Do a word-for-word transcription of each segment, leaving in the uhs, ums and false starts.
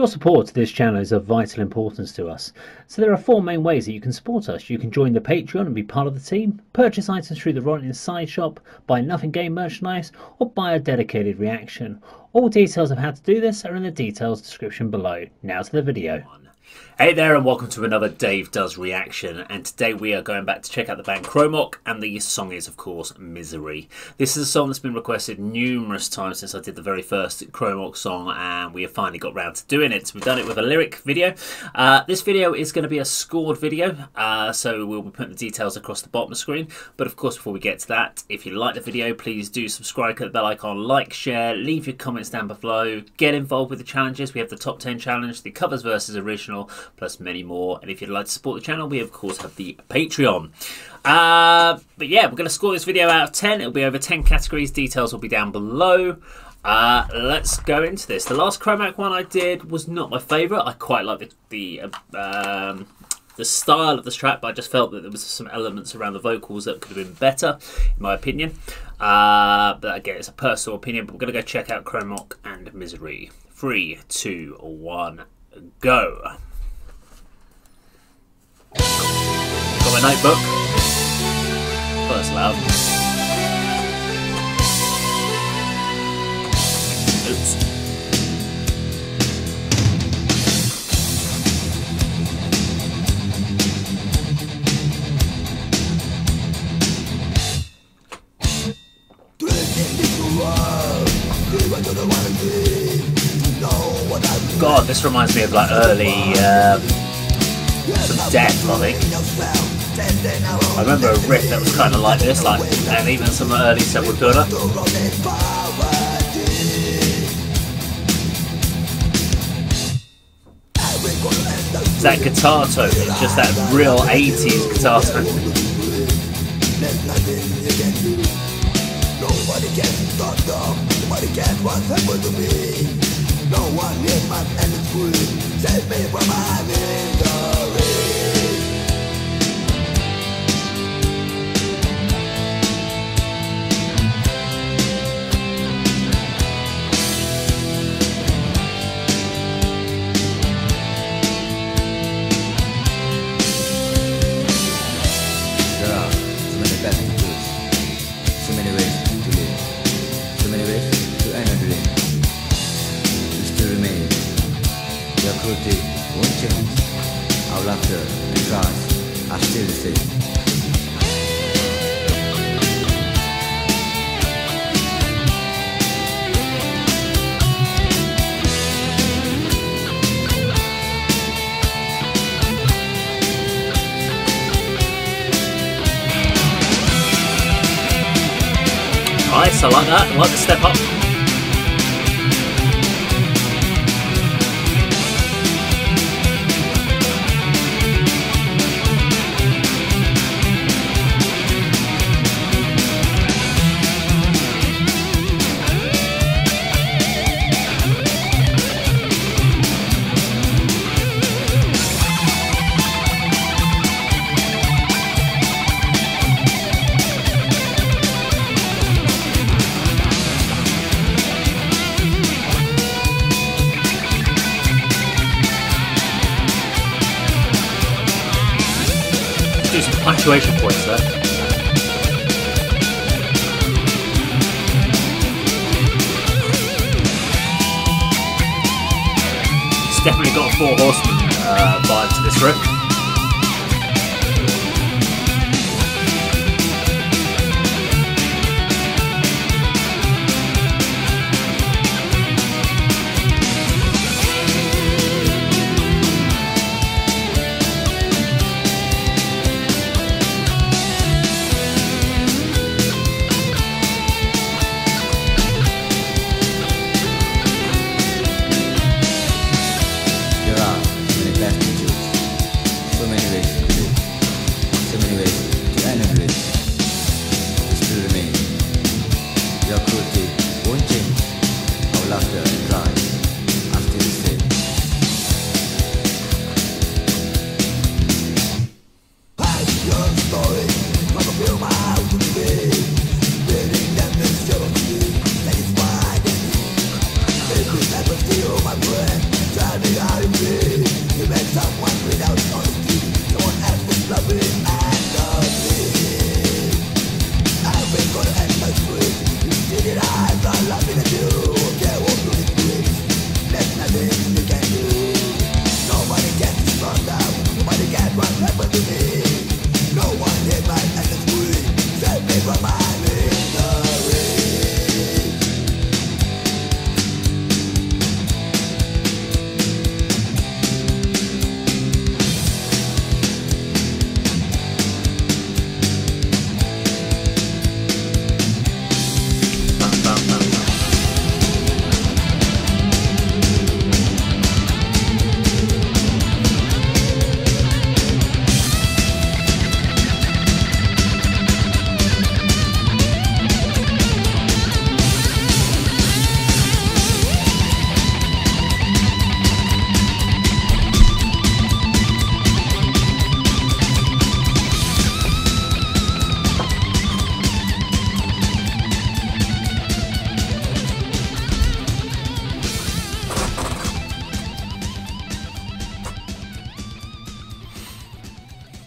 Your support to this channel is of vital importance to us, so there are four main ways that you can support us. You can join the Patreon and be part of the team, purchase items through the Ronin Side Shop, buy Nothing Game merchandise, or buy a dedicated reaction. All details of how to do this are in the details description below. Now to the video. Hey there and welcome to another Dave Does Reaction, and today we are going back to check out the band Cromok, and the song is of course Misery. This is a song that's been requested numerous times since I did the very first Cromok song, and we have finally got round to doing it. So we've done it with a lyric video. Uh, this video is going to be a scored video, uh, so we'll be putting the details across the bottom of the screen. But of course, before we get to that, if you like the video, please do subscribe, click the bell icon, like, share, leave your comments down below, get involved with the challenges. We have the top ten challenge, the covers versus original, plus many more. And if you'd like to support the channel, we of course have the Patreon. Uh, but yeah, we're going to score this video out of ten. It'll be over ten categories. Details will be down below. Uh, let's go into this. The last Cromok one I did was not my favourite. I quite like the the, uh, um, the style of this track, but I just felt that there was some elements around the vocals that could have been better, in my opinion. Uh, but again, it's a personal opinion. But we're going to go check out Cromok and Misery. Three, two, one, go. Got my notebook. First loud. Oops. God, this reminds me of like early um, some Death, I think. I remember a riff that was kind of like this, like, and even some early Sepultura. That guitar tone, it's just that real eighties guitar tone. Nobody can stop them, nobody can what's happened to me. No one is my enemy, save me from my misery. Won't change. Our laughter and scars are still the same. Nice, I like that. I like the step up. Do some punctuation points there. It's definitely got a Four Horsemen uh, vibe to this riff.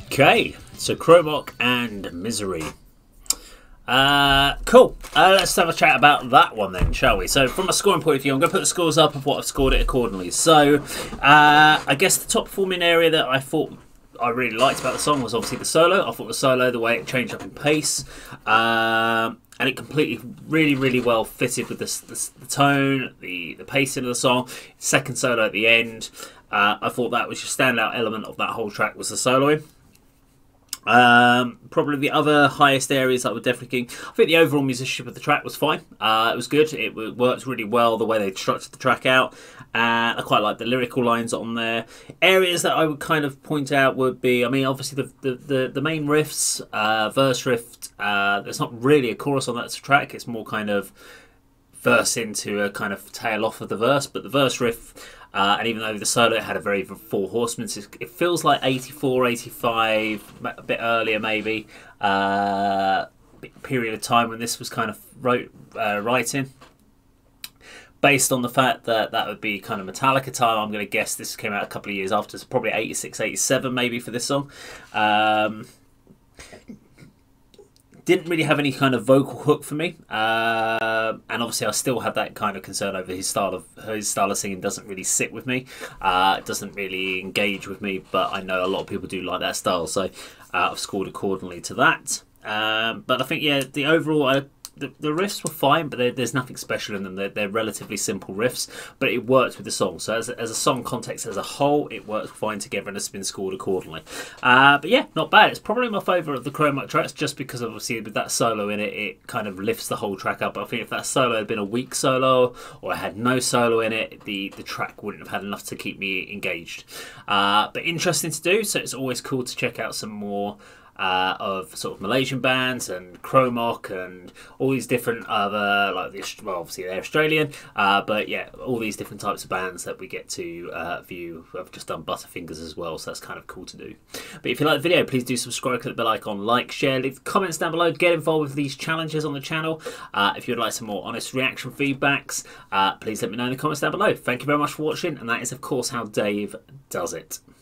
Okay, so Cromok and Misery. Uh, cool. Uh, let's have a chat about that one then, shall we? So, from a scoring point of view, I'm going to put the scores up of what I've scored it accordingly. So, uh, I guess the top performing area that I thought I really liked about the song was obviously the solo. I thought the solo, the way it changed up in pace, um, and it completely, really, really well fitted with the, the, the tone, the, the pacing of the song. Second solo at the end, uh, I thought that was your standout element of that whole track was the soloing. Um, probably the other highest areas that were definitely. I think the overall musicianship of the track was fine. Uh, it was good. It worked really well the way they structured the track out. Uh, I quite like the lyrical lines on there. Areas that I would kind of point out would be, I mean, obviously the the, the, the main riffs, uh, verse riff. Uh, there's not really a chorus on that track. It's more kind of verse into a kind of tail off of the verse, but the verse riff. Uh, and even though the solo had a very Four Horsemen, it feels like eighty-four, eighty-five, a bit earlier maybe, uh, period of time when this was kind of wrote, uh, writing. Based on the fact that that would be kind of Metallica time, I'm going to guess this came out a couple of years after, so probably eighty-six, eighty-seven maybe for this song. Um, Didn't really have any kind of vocal hook for me, uh, and obviously I still have that kind of concern over his style of his style of singing. Doesn't really sit with me, uh, it doesn't really engage with me. But I know a lot of people do like that style, so uh, I've scored accordingly to that. Um, but I think yeah, the overall. I, The, the riffs were fine, but there's nothing special in them. They're, they're relatively simple riffs, but it works with the song. So as a, as a song context as a whole, it works fine together and has been scored accordingly. Uh, but yeah, not bad. It's probably my favourite of the Cromok tracks, just because obviously with that solo in it, it kind of lifts the whole track up. I think if that solo had been a weak solo, or it had no solo in it, the, the track wouldn't have had enough to keep me engaged. Uh, but interesting to do, so it's always cool to check out some more Uh, of sort of Malaysian bands and Cromok and all these different other, like the, well, obviously they're Australian, uh, but yeah, all these different types of bands that we get to uh, view. I've just done Butterfingers as well, so that's kind of cool to do. But if you like the video, please do subscribe, click the bell icon, like, share, leave comments down below, get involved with these challenges on the channel. Uh, if you'd like some more honest reaction feedbacks, uh, please let me know in the comments down below. Thank you very much for watching, and that is of course how Dave does it.